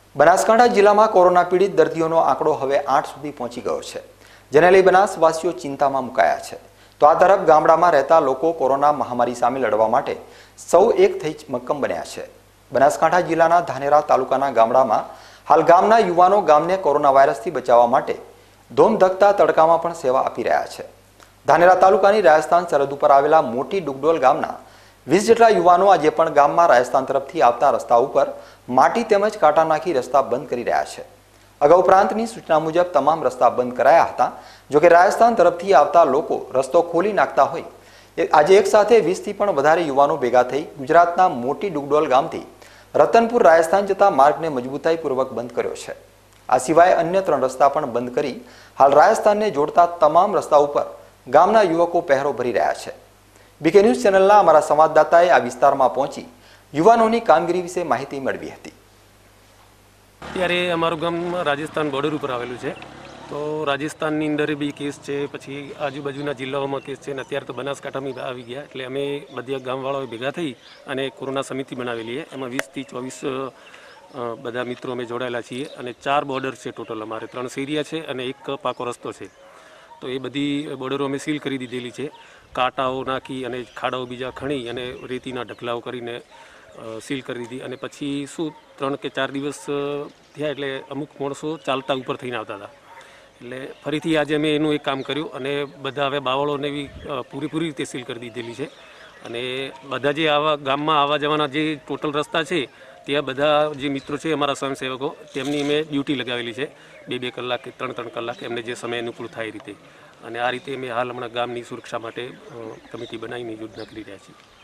બનાસકાંઠા જિલ્લામાં કોરોના પીડિત દર્દીઓનો આંકડો હવે 8 સુધી પહોંચી ગયો છે, જેને લઈ બનાસવાસીઓ ચિંતામાં મુકાયા છે. તો આ તરફ ગામડામાં રહેતા લોકો કોરોના મહામારી સામે લડવા માટે સૌ એક થઈ મક્કમ બન્યા છે. બનાસકાંઠા જિલ્લાના ધાનેરા તાલુકાના ગામડામાં હાલ ગામના યુવાનો ગામને કોરોના વાયરસથી બચાવવા માટે ધોમધકતા તડકામાં પણ સેવા આપી રહ્યા છે. ધાનેરા તાલુકાની રાજસ્થાન સરહદ ઉપર આવેલા મોટી ડુગડોલ ગામના 20 જેટલા યુવાનો આજે પણ ગામમાં રાજસ્થાન તરફથી આવતા રસ્તા ઉપર માટી તેમજ કાંટા નાખી રસ્તા બંધ કરી રહ્યા છે. અગાઉ પ્રાંતની સૂચના મુજબ તમામ રસ્તા બંધ કરાયા હતા. જોકે રાજસ્થાન તરફથી આવતા લોકો રસ્તો ખોલી નાખતા હોય આજે એક સાથે 20 થી પણ વધારે યુવાનો ભેગા થઈ ગુજરાતના મોટી ડુગડોલ ગામથી રતનપુર રાજસ્થાન જતા માર્ગને મજબૂતાઈપૂર્વક બંધ કર્યો છે. આ સિવાય અન્ય 3 રસ્તા પણ બંધ કરી હાલ રાજસ્થાનને જોડતા તમામ રસ્તા ઉપર ગામના યુવકો પહેરો ભરી રહ્યા છે. બીકે ન્યૂઝ ચેનલના અમારા સંવાદદાતાએ આ વિસ્તારમાં પહોંચી યુવાનોની કામગીરી વિશે માહિતી મેળવી હતી. અત્યારે અમારું ગામ રાજસ્થાન બોર્ડર ઉપર આવેલું છે. તો રાજસ્થાનની અંદર બી કેસ છે, પછી આજુબાજુના જિલ્લાઓમાં કેસ છે, અને અત્યારે તો બનાસકાંઠામાં આવી ગયા. એટલે અમે બધા ગામવાળાઓ ભેગા થઈ અને કોરોના સમિતિ બનાવેલી છે. એમાં 20 થી 24 બધા મિત્રો અમે જોડાયેલા છીએ અને 4 બોર્ડર છે ટોટલ. અમારે 3 શેરિયા છે અને 1 પાકો રસ્તો છે. તો એ બધી બોર્ડરો અમે સીલ કરી દીધેલી છે. કાંટાઓ નાખી અને ખાડાઓ બીજા ખણી અને રેતીના ઢગલાઓ કરીને સીલ કરી દીધી. અને પછી શું 3 કે 4 દિવસ થયા એટલે અમુક માણસો ચાલતા ઉપર થઈને આવતા હતા. એટલે ફરીથી આજે અમે એનું એક કામ કર્યું અને બધા હવે બાવળોને બી પૂરેપૂરી રીતે સીલ કરી દીધેલી છે. અને બધા જે આવા ગામમાં આવવા જવાના જે ટોટલ રસ્તા છે ત્યાં બધા જે મિત્રો છે અમારા સ્વયંસેવકો તેમની અમે ડ્યુટી લગાવેલી છે. 2-2 કલાક કે 3-3 કલાક એમને જે સમય અનુકૂળ થાય એ રીતે. અને આ રીતે અમે હાલ હમણાં ગામની સુરક્ષા માટે કમિટી બનાવીને યોજના કરી રહ્યા છીએ.